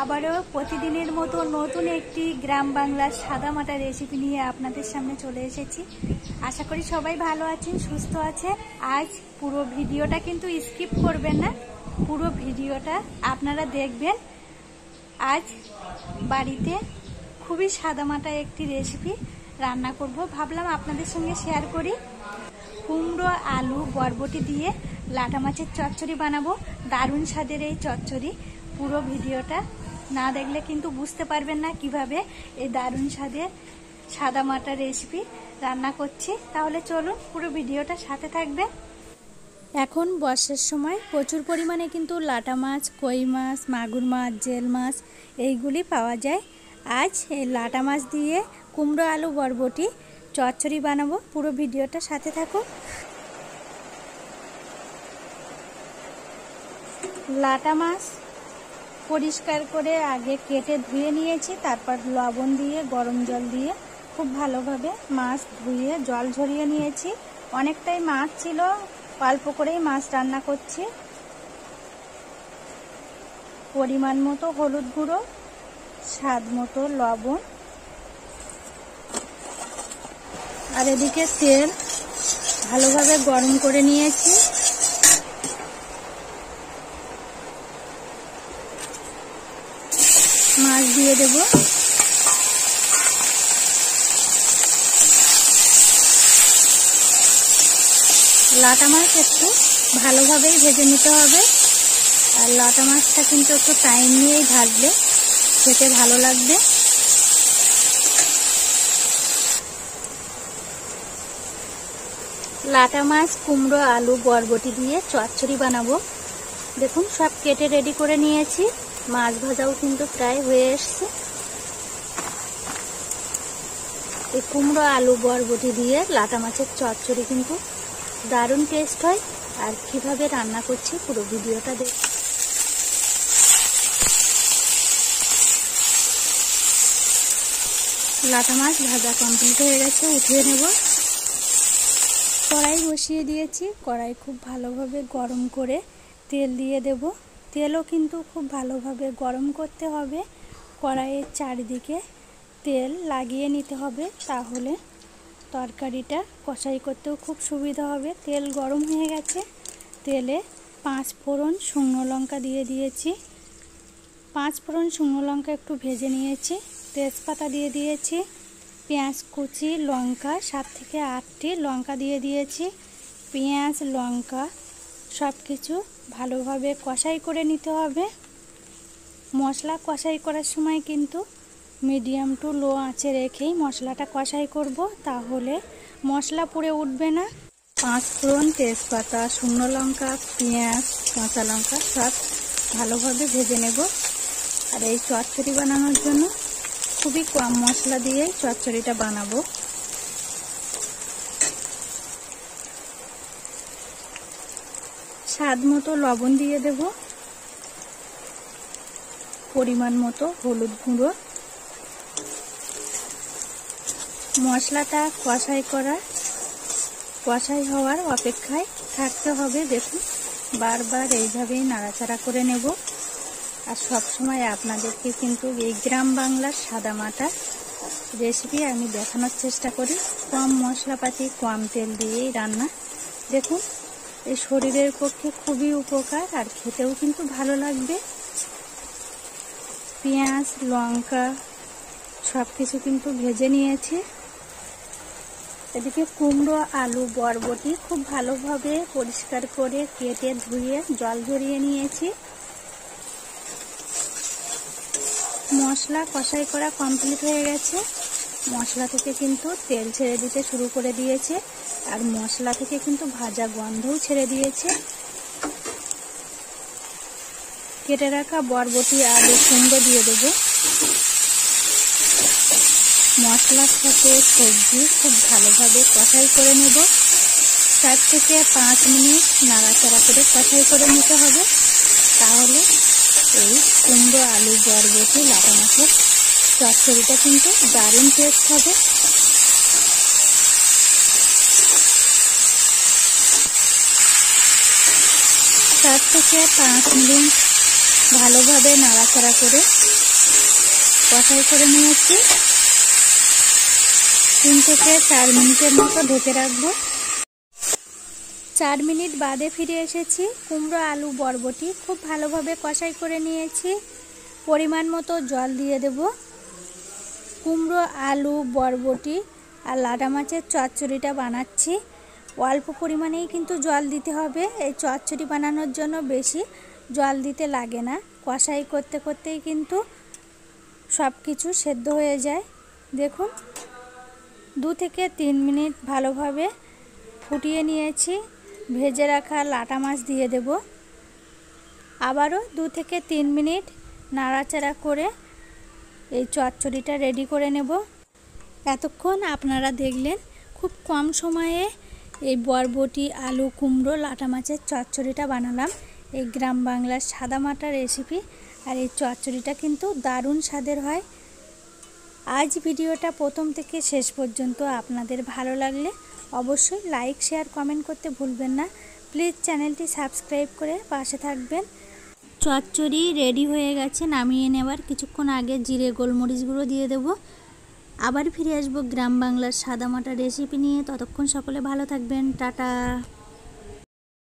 আবারও প্রতিদিনের মতো নতুন একটি গ্রাম বাংলার সাদামাটা রেসিপি নিয়ে আপনাদের সামনে চলে এসেছি। আশা করি সবাই ভালো আছেন, সুস্থ আছেন। আজ পুরো ভিডিওটা কিন্তু স্কিপ করবেন না, পুরো ভিডিওটা আপনারা দেখবেন। আজ বাড়িতে খুবই সাদামাটা একটি রেসিপি রান্না করব, ভাবলাম আপনাদের সঙ্গে শেয়ার করি। কুমড়ো আলু বরবটি দিয়ে লাটা মাছের চচ্চড়ি বানাবো। দারুণ স্বাদের এই চচ্চড়ি। পুরো ভিডিওটা না দেখলে কিন্তু বুঝতে পারবেন না কিভাবে এই দারুণ স্বাদের সাদামাটা রেসিপি রান্না করছি। তাহলে চলুন পুরো ভিডিওটা সাথে থাকবে। এখন বর্ষার সময় প্রচুর পরিমাণে কিন্তু লাটা মাছ, কই মাছ, মাগুর মাছ, জেল মাছ এইগুলি পাওয়া যায়। আজ এই লাটা মাছ দিয়ে কুমড়ো আলু বরবটি চচ্চড়ি বানাবো। পুরো ভিডিওটা সাথে থাকুন। লাটা মাছ পরিষ্কার করে আগে কেটে ধুয়ে নিয়েছি, তারপর লবণ দিয়ে গরম জল দিয়ে খুব ভালোভাবে মাছ ধুয়ে জল ঝরিয়ে নিয়েছি। অনেকটাই মাছ ছিল, অল্প করেই মাছ রান্না করছি। পরিমাণ মতো হলুদ গুঁড়ো, স্বাদ মতো লবণ, আর এদিকে তেল ভালোভাবে গরম করে নিয়েছি। মাছ দিয়ে দেব। লাটা মাছ একটু ভালোভাবেই ভেজে নিতে হবে, আর লাটা মাছটা কিন্তু একটু টাইম নিয়েই ভাজলে খেতে ভালো লাগবে। লাটা মাছ কুমড়ো আলু বরবটি দিয়ে চচ্চড়ি বানাবো। দেখুন সব কেটে রেডি করে নিয়েছি। মাছ ভাজাও কিন্তু প্রায় হয়ে এসছে। এই কুমড়ো আলু বরবটি দিয়ে লাটা মাছের চচ্চড়ি কিন্তু দারুণ টেস্ট হয়। আর কিভাবে রান্না করছি পুরো ভিডিওটা দেখুন। লাটা মাছ ভাজা কমপ্লিট হয়ে গেছে, উঠিয়ে নেব। কড়াই বসিয়ে দিয়েছি। কড়াই খুব ভালোভাবে গরম করে তেল দিয়ে দেব। তেলও কিন্তু খুব ভালোভাবে গরম করতে হবে। কড়াইয়ের চারিদিকে তেল লাগিয়ে নিতে হবে, তাহলে তরকারিটা কষাই করতেও খুব সুবিধা হবে। তেল গরম হয়ে গেছে। তেলে 5 ফোড়ন শুকনো লঙ্কা দিয়ে দিয়েছি। 5 ফোড়ন শুকনো লঙ্কা একটু ভেজে নিয়েছি। তেজপাতা দিয়ে দিয়েছি। পেঁয়াজ কুচি, লঙ্কা 7 থেকে 8টি লঙ্কা দিয়ে দিয়েছি। পেঁয়াজ লঙ্কা সব কিছু ভালোভাবে কষাই করে নিতে হবে। মশলা কষাই করার সময় কিন্তু মিডিয়াম টু লো আঁচে রেখেই মশলাটা কষাই করব, তাহলে মশলা পুড়ে উঠবে না। 5 ফোড়ন, তেজপাতা, শুকনো লঙ্কা, পেঁয়াজ, কাঁচা লঙ্কা সব ভালোভাবে ভেজে নেব। আর এই চচ্চড়ি বানানোর জন্য খুবই কম মশলা দিয়ে চচ্চড়িটা বানাবো। স্বাদ মতো লবণ দিয়ে দেব। পরিমাণ মতো হলুদ গুঁড়ো। মশলাটা কষাই হওয়ার অপেক্ষায় থাকতে হবে। দেখুন বারবার এইভাবেই নাড়াচাড়া করে নেব। আর সব সময় আপনাদেরকে কিন্তু এই গ্রাম বাংলার সাদামাটা রেসিপি আমি দেখানোর চেষ্টা করি। কম মশলাপাতি, কম তেল দিয়েই রান্না। দেখুন এই শরীরের পক্ষে খুবই উপকার, আর খেতেও কিন্তু ভালো লাগবে। পেঁয়াজ লঙ্কা সব কিছু কিন্তু ভেজে নিয়েছি। এদিকে কুমড়ো আলু বরবটি খুব ভালোভাবে পরিষ্কার করে কেটে ধুয়ে জল ঝরিয়ে নিয়েছি। মশলা কষাই করা কমপ্লিট হয়ে গেছে। মশলা থেকে কিন্তু তেল ছেড়ে দিতে শুরু করে দিয়েছে, আর মশলা থেকে কিন্তু ভাজা গন্ধও ছেড়ে দিয়েছে। কেটে রাখা বরবটি আলু কুমড়ো দিয়ে দেব। মশলার সাথে সবজি খুব ভালোভাবে কষাই করে নেব। 4 থেকে 5 মিনিট নাড়াচাড়া করে কষাই করে নিতে হবে, তাহলে এই কুমড়ো আলু বরবটি লাটা মাছের চচ্চড়িটা কিন্তু দারুণ টেস্ট হবে। 4 থেকে 5 মিনিট ভালোভাবে নাড়াচাড়া করে কষাই করে নিয়েছি। 3 থেকে 4 মিনিটের মতো ঢেকে রাখবো। 4 মিনিট বাদে ফিরে এসেছি। কুমড়ো আলু বরবটি খুব ভালোভাবে কষাই করে নিয়েছি। পরিমাণ মতো জল দিয়ে দেব। কুমড়ো আলু বরবটি আর লাটা মাছের চচ্চড়িটা বানাচ্ছি। অল্প পরিমাণেই কিন্তু জল দিতে হবে। এই চচ্চড়ি বানানোর জন্য বেশি জল দিতে লাগে না। কষাই করতে করতেই কিন্তু সব কিছু সেদ্ধ হয়ে যায়। দেখুন 2 থেকে 3 মিনিট ভালোভাবে ফুটিয়ে নিয়েছি। ভেজে রাখা লাটা মাছ দিয়ে দেব। আবারও 2 থেকে 3 মিনিট নাড়াচাড়া করে এই চচ্চড়িটা রেডি করে নেব। এতক্ষণ আপনারা দেখলেন খুব কম সময়ে এই বরবটি আলু কুমড়ো লাটা মাছের চচ্চড়িটা বানালাম। এই গ্রাম বাংলার সাদামাটা রেসিপি। আর এই চচ্চড়িটা কিন্তু দারুণ স্বাদের হয়। আজ ভিডিওটা প্রথম থেকে শেষ পর্যন্ত আপনাদের ভালো লাগলে অবশ্যই লাইক শেয়ার কমেন্ট করতে ভুলবেন না। প্লিজ চ্যানেলটি সাবস্ক্রাইব করে পাশে থাকবেন। চচ্চড়ি রেডি হয়ে গেছে। নামিয়ে নেওয়ার কিছুক্ষণ আগে জিরে গোলমরিচ গুঁড়ো দিয়ে দেব। আবার ফিরে আসবো গ্রাম বাংলার সাদামাটা রেসিপি নিয়ে। ততক্ষণ সকলে ভালো থাকবেন। টাটা।